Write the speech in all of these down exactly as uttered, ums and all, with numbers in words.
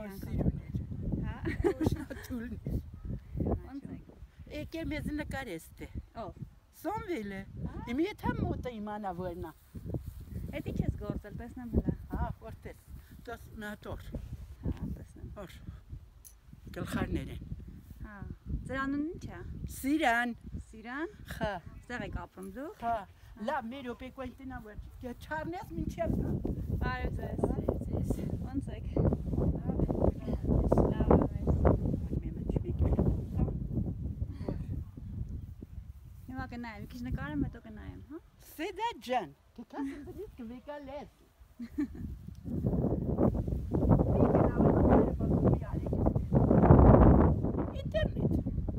Սիրուներ։ Հա։ Ուշնատուլն։ Ոնց եք։ Եկել մեզ նկարեստ է։ Ով։ Սոնվելը։ Իմի եթե մոտը իմանա որնա։ Էդի չես գործել, տեսնեմ հլա։ Հա, որտես։ Դոս նատոր։ Հա, տեսնեմ։ Օր։ Գլխարներ են։ Հա։ Ձեր անունն ի՞նչ է։ Siran։ Siran։ Հա։ Ստեղ եք ապրում դու։ Հա։ Լավ, մեր օպեկոյնտինա որ։ Չարնես մինչև։ Բարև ձեզ։ Ոնց եք։ Հիմա կնայեմ, քիչ նկարեմ, հետո կնայեմ, հա։ Սեդա ջան, դուք ասես կվեկա լես։ Ինտերնետ։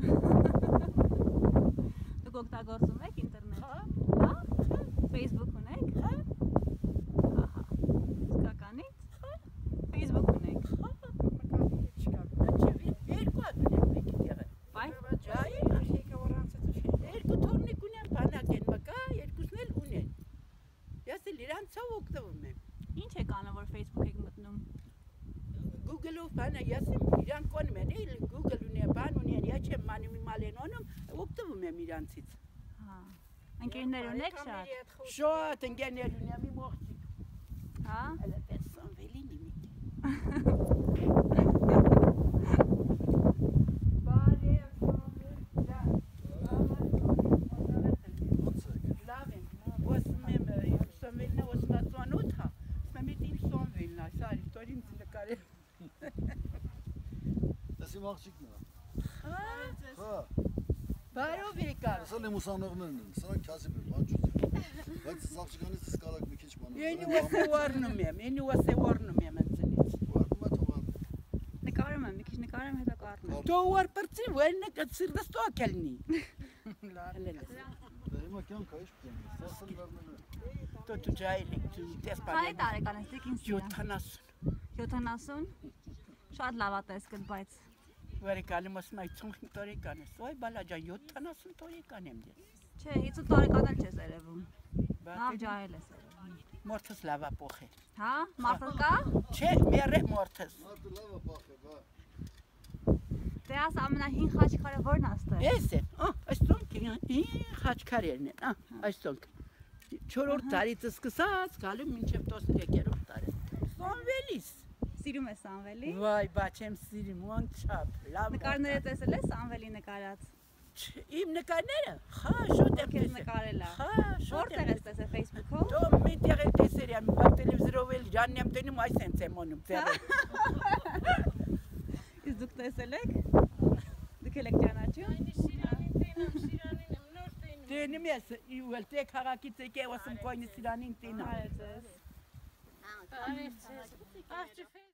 Դուք օգտագործում եք ինտերնետ։ Հա։ Հա։ Facebook ունեք։ Հա։ Ահա։ Իսկականից։ Հա։ Facebook ունեք։ Հա։ Մկանի չկա։ Աչի երկու հատ ունեմ եկի եղը։ Բայ։ Ջայ, աշիկա որանցը չէ։ Երկու թորնիկ ունեմ բանակ են մկա, երկուսն էլ ունեն։ Ես էլ իրանցով օգտվում եմ։ Ինչ եք անում, որ Facebook եք մտնում։ Google-ով բանը ես իրան կոնում են, էլ Google ունի, բան ունի, я չեմ մանում իմալ են ոնում, օգտվում եմ իրանցից։ Հա։ Ընկերներ ունեք շատ։ Շատ ընկերներ ունեմ իմ ողջիկ։ Հա։ Հələ տեսան վելին իմիտ։ Բարև, լավ եմ, ոսմ եմ, սոնվելնա ոսմածուանոտ հա, սմեմ էտ իմ սոնվելնա, սարի, տոր իմ ծնկար եմ։ Ես իմ աղջիկն է։ Հա։ Բարով եկար։ Ասել եմ ուսանողներն են, սրանք քասիբ են, բանջուց են։ Բայց աղջիկանից ես կարակ մի քիչ բան։ Յենի ոսե վառնում եմ, յենի ոսե վառնում եմ ընծնից։ Վառնում է թողան։ Նկարում եմ, մի քիչ նկարեմ, հետո կառնում։ Դու ուր պրծի, վելնը կծիրդս տո ակելնի։ Լալելես։ Դե հիմա կյանք է, ինչ պիտեմ, սասն լարնել է։ Դու դու ջայլիկ, դու տես Քանի բանը։ տարեկան ես, դուք ինձ։ յոթանասուն։ յոթանասուն։ Շատ լավ է տեսքդ, բայց Վարեկալում ասում այ ցունքն տարեկան ես, ոյ բալա ջան, յոթանասուն տարեկան եմ ես։ չէ, հիսուն տարեկան էլ չես երևում։ Լավ ջահել ես երևում։ Մորթս լավա փոխել։ Հա, մարդը կա։ Չէ, մերը մորթս։ Մարդը լավ է փախել, բա։ Դե աս ամենահին խաչքարը որն է ստեղ։ Էս է, այսոնք ին խաչքարերն են, այսոնք։ չորրորդ տարից սկսած, գալու մինչև տասներկերորդ տարի։ Սոնվելիս։ Սիրում ես Սամվելի։ Վայ, բաչ եմ սիրում, ոնց չափ, լավ։ Նկարները տեսել ես Սամվելի նկարած։ Իմ նկարները, հա, շուտ եմ Քեզ տեսել։ նկարել է։ Հա, շուտ Որտեղ ես տեսել Facebook-ով։ Դու միտեղ եմ տեսել եմ, բա տելևիզորով էլ ջանն եմ տենում, այս հենց եմ ոնում ձեռը։ Իսկ դուք տեսել եք։ Դուք եք ճանաչում։ Այնի Շիրանին տենամ, Շիրանին եմ նոր տենում։ Տենում ես, իվել տե քաղաքից եկե, ասում կոյնի Սիրանին տենամ։ Արեց ես։ Արեց ես։ Աղջի